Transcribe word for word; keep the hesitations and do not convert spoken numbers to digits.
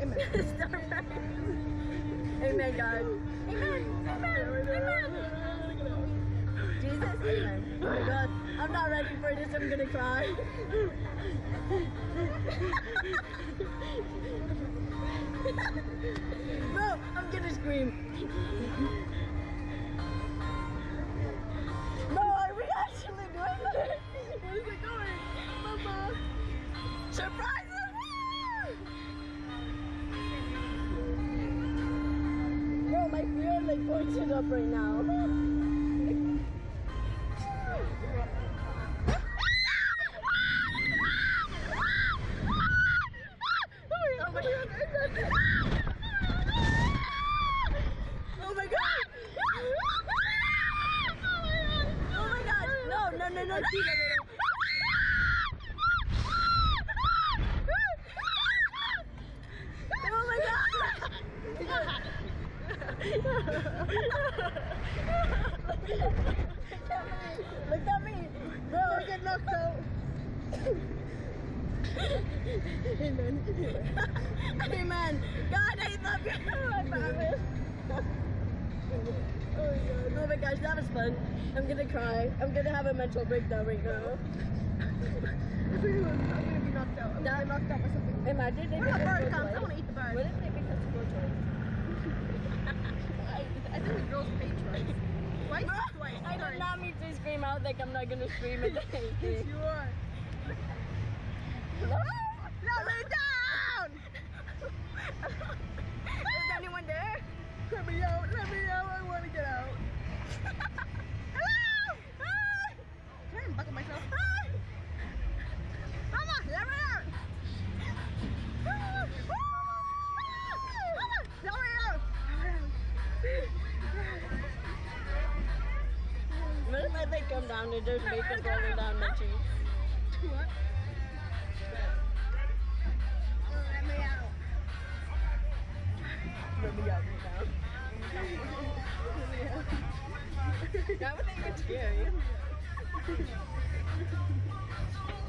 Amen. Amen, God. Amen. Amen. Amen. Jesus, amen. Oh my God, I'm not ready for this. I'm gonna cry. Bro, I'm gonna scream. Bro, are we actually doing this? Where is it going? Mama. Surprises! Bro, my fear like pointed up right now. Oh my God! Oh my God! No, no, no, no, no! Oh my God! Look at me! Bro, I get knocked out! Amen. Amen. God, I love you. I promise. Oh my gosh, that was fun. I'm gonna cry. I'm gonna have a mental breakdown right now. I'm gonna be knocked out. I'm gonna be knocked out by something. Imagine they What make if a us bird go comes? I twice. wanna eat the bird. What if they make us go twice? I, I think the girls pay twice. Twice? Twice. I did not mean to scream out like I'm not gonna scream at anything. Yes, you are. No! No, lay down! Is anyone there? Let me out, let me out, I want to get out. Hello! Ah! I'm trying to buckle myself. Ah! Mama, let me out! Ah! Mama, let me out! What if I like come down and there's makeup rolling down my cheeks? What? Let me out. Let me out right now. That would think it's scary.